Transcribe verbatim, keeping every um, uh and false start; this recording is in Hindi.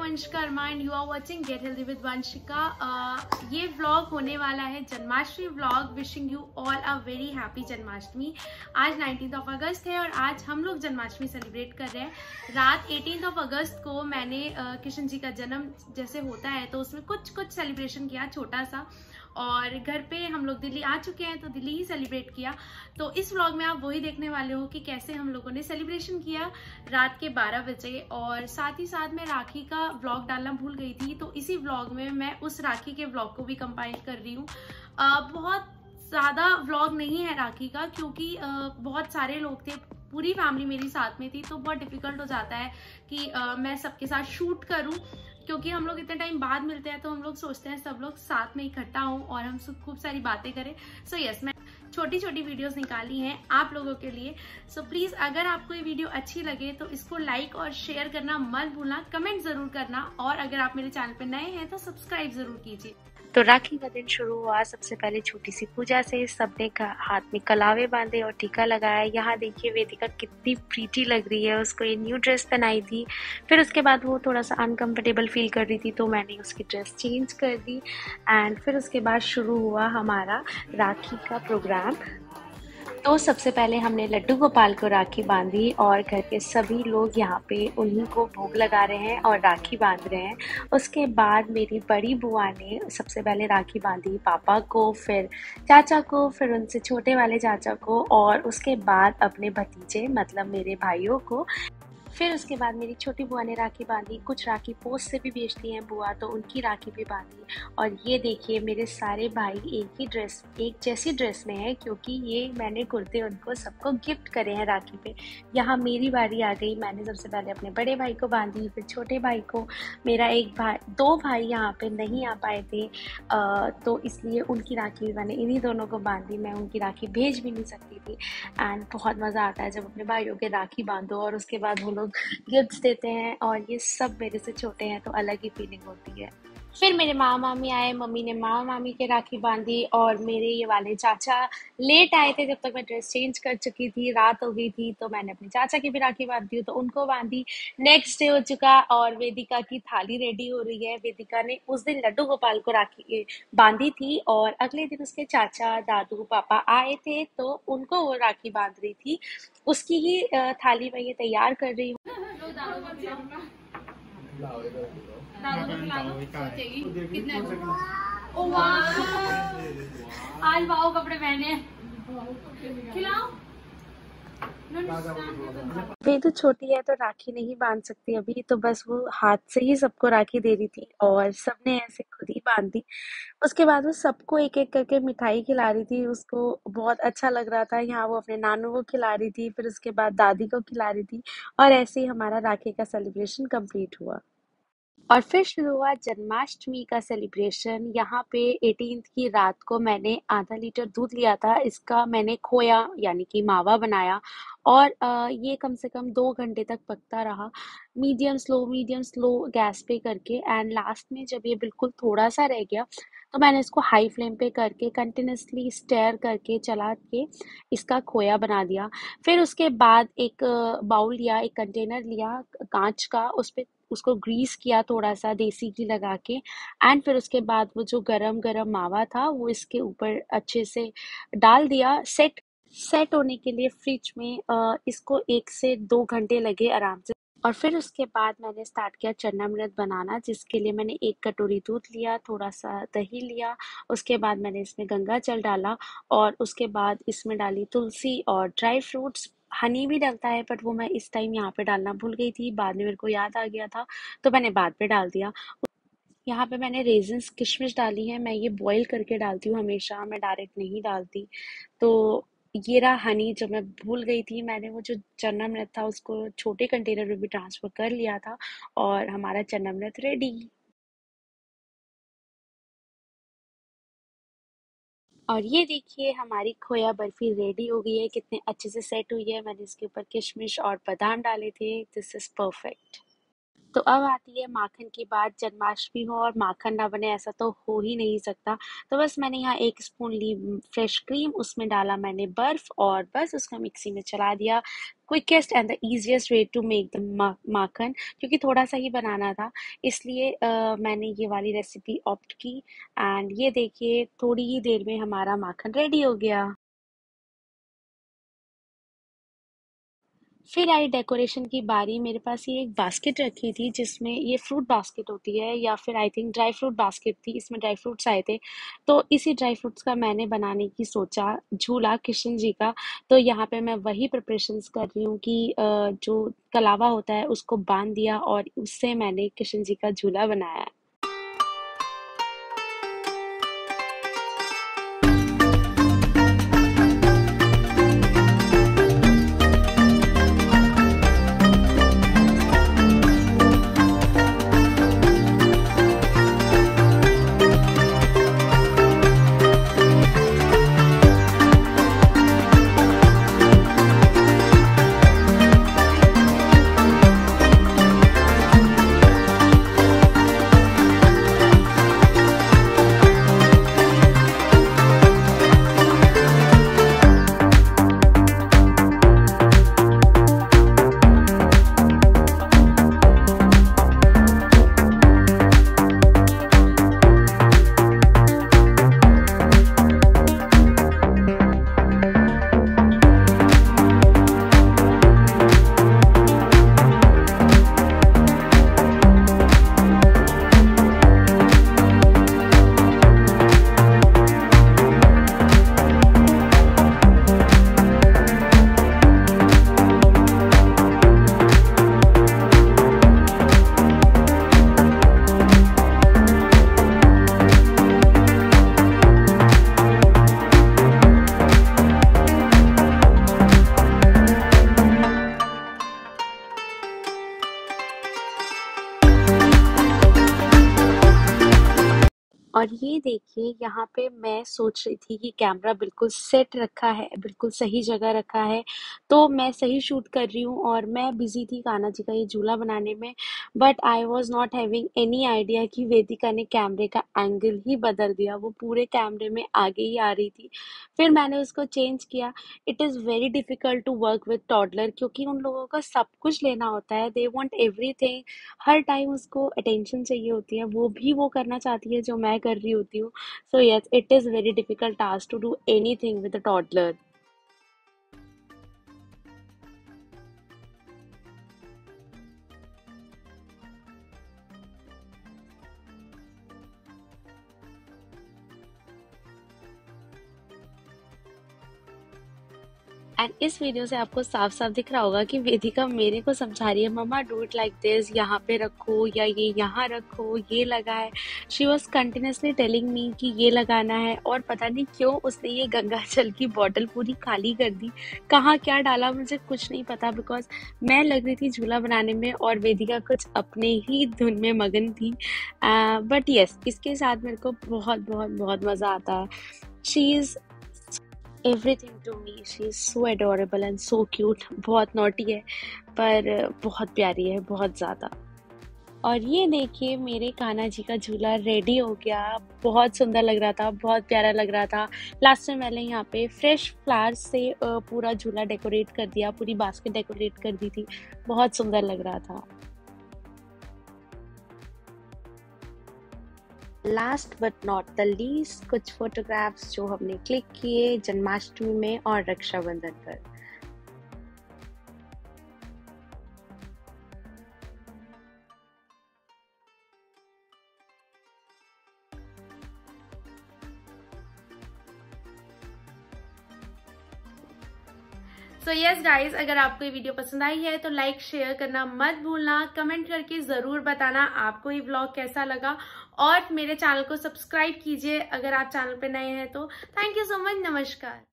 Vanshika Arma and you are watching get healthy with Vanshika. ये व्लॉग होने वाला है Janmashtami vlog. Wishing you all a very happy Janmashtami. आज नाइनटीन्थ ऑफ अगस्त है और आज हम लोग जन्माष्टमी सेलिब्रेट कर रहे हैं। रात एटीन्थ ऑफ अगस्त को मैंने uh, कृष्ण जी का जन्म जैसे होता है तो उसमें कुछ कुछ सेलिब्रेशन किया छोटा सा, और घर पे हम लोग दिल्ली आ चुके हैं तो दिल्ली ही सेलिब्रेट किया। तो इस व्लॉग में आप वही देखने वाले हो कि कैसे हम लोगों ने सेलिब्रेशन किया रात के बारह बजे। और साथ ही साथ मैं राखी का व्लॉग डालना भूल गई थी, तो इसी व्लॉग में मैं उस राखी के व्लॉग को भी कंपाइल कर रही हूँ। बहुत ज़्यादा व्लॉग नहीं है राखी का, क्योंकि आ, बहुत सारे लोग थे, पूरी फैमिली मेरी साथ में थी, तो बहुत डिफिकल्ट हो जाता है कि आ, मैं सबके साथ शूट करूं, क्योंकि हम लोग इतने टाइम बाद मिलते हैं तो हम लोग सोचते हैं सब लोग साथ में इकट्ठा हों और हम सब खूब सारी बातें करें। सो so यस yes, मैं छोटी छोटी वीडियोस निकाली हैं आप लोगों के लिए। सो so प्लीज अगर आपको ये वीडियो अच्छी लगे तो इसको लाइक और शेयर करना मत भूलना, कमेंट जरूर करना, और अगर आप मेरे चैनल पर नए हैं तो सब्सक्राइब जरूर कीजिए। तो राखी का दिन शुरू हुआ सबसे पहले छोटी सी पूजा से। सबने हाथ में कलावे बांधे और टीका लगाया। यहाँ देखिए वेदिका कितनी प्रीटी लग रही है, उसको ये न्यू ड्रेस पहनाई थी। फिर उसके बाद वो थोड़ा सा अनकंफर्टेबल फील कर रही थी तो मैंने उसकी ड्रेस चेंज कर दी। एंड फिर उसके बाद शुरू हुआ हमारा राखी का प्रोग्राम। तो सबसे पहले हमने लड्डू गोपाल को राखी बांधी और घर के सभी लोग यहाँ पे उन्हीं को भोग लगा रहे हैं और राखी बांध रहे हैं। उसके बाद मेरी बड़ी बुआ ने सबसे पहले राखी बांधी पापा को, फिर चाचा को, फिर उनसे छोटे वाले चाचा को, और उसके बाद अपने भतीजे मतलब मेरे भाइयों को। फिर उसके बाद मेरी छोटी बुआ ने राखी बांधी। कुछ राखी पोस्ट से भी भेजती हैं बुआ, तो उनकी राखी भी बांधी। और ये देखिए मेरे सारे भाई एक ही ड्रेस, एक जैसी ड्रेस में है, क्योंकि ये मैंने कुर्ते उनको सबको गिफ्ट करे हैं राखी पे। यहाँ मेरी बारी आ गई। मैंने सबसे पहले अपने बड़े भाई को बांधी, फिर छोटे भाई को। मेरा एक भाई, दो भाई यहाँ पे नहीं आ पाए थे, आ, तो इसलिए उनकी राखी भी मैंने इन्हीं दोनों को बांधी। मैं उनकी राखी भेज भी नहीं सकती थी। एंड बहुत मज़ा आता है जब अपने भाइयों के राखी बांधो और उसके बाद वो लोग गिफ्ट्स देते हैं, और ये सब मेरे से छोटे हैं तो अलग ही फीलिंग होती है। फिर मेरे मामा मामी आए, मम्मी ने मामा मामी के राखी बांधी, और मेरे ये वाले चाचा लेट आए थे। जब तक मैं ड्रेस चेंज कर चुकी थी, रात हो गई थी, तो मैंने अपने चाचा की भी राखी बांधी तो उनको बांधी। नेक्स्ट डे हो चुका और वेदिका की थाली रेडी हो रही है। वेदिका ने उस दिन लड्डू गोपाल को राखी बांधी थी और अगले दिन उसके चाचा दादू पापा आए थे तो उनको वो राखी बांध रही थी। उसकी ही थाली मैं ये तैयार कर रही हूँ। आज वाओ कपड़े पहने, खिलाओ। वे तो छोटी है तो राखी नहीं बांध सकती अभी, तो बस वो हाथ से ही सबको राखी दे रही थी और सबने ऐसे खुद ही बांध दी। उसके बाद वो सबको एक एक करके मिठाई खिला रही थी। उसको बहुत अच्छा लग रहा था। यहाँ वो अपने नानू को खिला रही थी, फिर उसके बाद दादी को खिला रही थी, और ऐसे ही हमारा राखी का सेलिब्रेशन कंप्लीट हुआ। और फिर शुरू हुआ जन्माष्टमी का सेलिब्रेशन। यहाँ पे एटीन्थ की रात को मैंने आधा लीटर दूध लिया था। इसका मैंने खोया यानी कि मावा बनाया, और आ, ये कम से कम दो घंटे तक पकता रहा, medium slow medium slow gas पे करके। एंड लास्ट में जब ये बिल्कुल थोड़ा सा रह गया तो मैंने इसको हाई फ्लेम पे करके कंटिन्यूसली स्टेयर करके चला के इसका खोया बना दिया। फिर उसके बाद एक बाउल लिया, एक कंटेनर लिया कांच का, उस पे उसको ग्रीस किया थोड़ा सा देसी घी लगा के। एंड फिर उसके बाद वो जो गरम गरम मावा था वो इसके ऊपर अच्छे से डाल दिया। सेट सेट होने के लिए फ्रिज में अ, इसको एक से दो घंटे लगे आराम से। और फिर उसके बाद मैंने स्टार्ट किया चन्नामृत बनाना, जिसके लिए मैंने एक कटोरी दूध लिया, थोड़ा सा दही लिया, उसके बाद मैंने इसमें गंगा जल डाला, और उसके बाद इसमें डाली तुलसी और ड्राई फ्रूट्स। हनी भी डलता है, बट वो मैं इस टाइम यहाँ पे डालना भूल गई थी, बाद में मेरे को याद आ गया था तो मैंने बाद में डाल दिया। यहाँ पे मैंने रेजिन्स किशमिश डाली है। मैं ये बॉईल करके डालती हूँ हमेशा, मैं डायरेक्ट नहीं डालती। तो ये रहा हनी, जो मैं भूल गई थी। मैंने वो जो चन्नामृत था उसको छोटे कंटेनर में भी ट्रांसफर कर लिया था, और हमारा चन्नामृत रेडी। और ये देखिए हमारी खोया बर्फी रेडी हो गई है, कितने अच्छे से सेट हुई है। मैंने इसके ऊपर किशमिश और बादाम डाले थे। This is perfect. तो अब आती है माखन की बात। जन्माष्टमी हो और माखन ना बने ऐसा तो हो ही नहीं सकता। तो बस मैंने यहाँ एक स्पून ली फ्रेश क्रीम, उसमें डाला मैंने बर्फ और बस उसको मिक्सी में चला दिया। Quickest and the easiest way to make the makhan, क्योंकि थोड़ा सा ही बनाना था इसलिए अ, मैंने ये वाली रेसिपी ऑप्ट की। एंड ये देखिए थोड़ी ही देर में हमारा माखन रेडी हो गया। फिर आई डेकोरेशन की बारी। मेरे पास ये एक बास्केट रखी थी जिसमें ये फ्रूट बास्केट होती है या फिर I think dry fruit basket थी, इसमें ड्राई फ्रूट्स आए थे। तो इसी ड्राई फ्रूट्स का मैंने बनाने की सोचा झूला कृष्ण जी का। तो यहाँ पे मैं वही प्रिपरेशंस कर रही हूँ कि अ, जो कलावा होता है उसको बांध दिया और उससे मैंने कृष्ण जी का झूला बनाया। और ये देखिए यहाँ पे मैं सोच रही थी कि कैमरा बिल्कुल सेट रखा है, बिल्कुल सही जगह रखा है, तो मैं सही शूट कर रही हूँ और मैं बिजी थी कान्हा जी का ये झूला बनाने में। But I was not having any idea कि वेदिका ने कैमरे का एंगल ही बदल दिया, वो पूरे कैमरे में आगे ही आ रही थी। फिर मैंने उसको चेंज किया। It is very difficult to work with toddler, क्योंकि उन लोगों का सब कुछ लेना होता है, दे वांट एवरीथिंग। हर टाइम उसको अटेंशन चाहिए होती है, वो भी वो करना चाहती है जो मैं कर रही होती हूँ। So yes, it is very difficult task to do anything with a toddler. And इस वीडियो से आपको साफ साफ दिख रहा होगा कि वेदिका मेरे को समझा रही है, mama do it like this, यहाँ पे रखो या ये यहाँ रखो, ये लगा है। She was continuously telling me कि ये लगाना है, और पता नहीं क्यों उसने ये गंगा जल की बॉटल पूरी खाली कर दी। कहाँ क्या डाला मुझे कुछ नहीं पता, बिकॉज मैं लग रही थी झूला बनाने में और वेदिका कुछ अपने ही धुन में मगन थी। बट uh, यस yes, इसके साथ मेरे को बहुत बहुत बहुत मज़ा आता है। She is everything to me, she is so adorable and so cute. बहुत नॉटी है पर बहुत प्यारी है, बहुत ज़्यादा। और ये देखिए मेरे कान्हा जी का झूला रेडी हो गया। बहुत सुंदर लग रहा था, बहुत प्यारा लग रहा था। लास्ट में मैंने यहाँ पे फ्रेश फ्लावर्स से पूरा झूला डेकोरेट कर दिया, पूरी बास्केट डेकोरेट कर दी थी। बहुत सुंदर लग रहा था। Last but not the least, कुछ फोटोग्राफ्स जो हमने क्लिक किए जन्माष्टमी में और रक्षाबंधन पर। सो यस गाइज, अगर आपको ये वीडियो पसंद आई है तो लाइक शेयर करना मत भूलना। कमेंट करके ज़रूर बताना आपको ये व्लॉग कैसा लगा, और मेरे चैनल को सब्सक्राइब कीजिए अगर आप चैनल पे नए हैं तो। थैंक यू सो मच, नमस्कार।